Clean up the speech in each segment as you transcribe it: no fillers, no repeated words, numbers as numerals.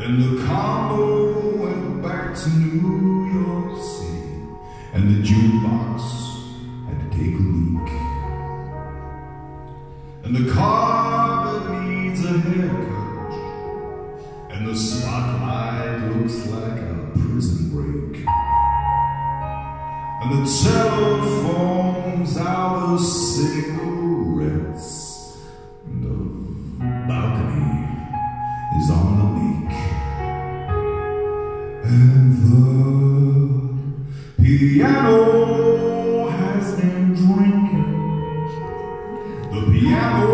And the combo went back to New York City, and the jukebox had to take a leak, and the carpet needs a haircut, and the spotlight looks like a prison break, and the telephone's out of cigarettes, and the balcony is on the leak, and the piano has been drinking. The piano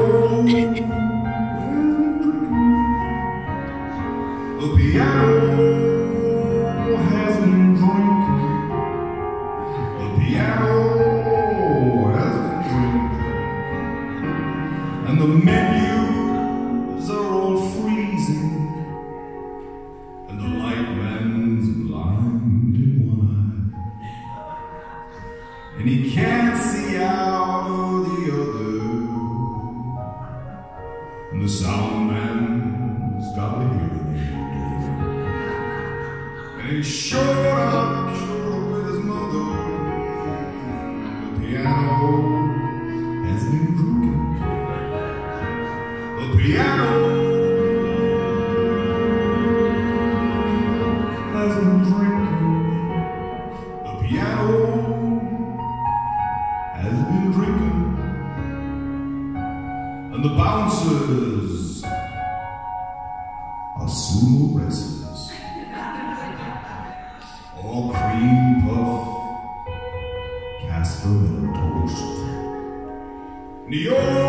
has been drinking. The piano has been drinking. And the menus are all freezing. And the light man's blind in one eye. And he can't see out of the other. And the sound man's got a hearing aid. And he showed up with his mother. The piano has been drinking. The piano has been drinking. The piano has been drinking. And the bouncers are sumo wrestlers, all cream puff, Casper toast. New York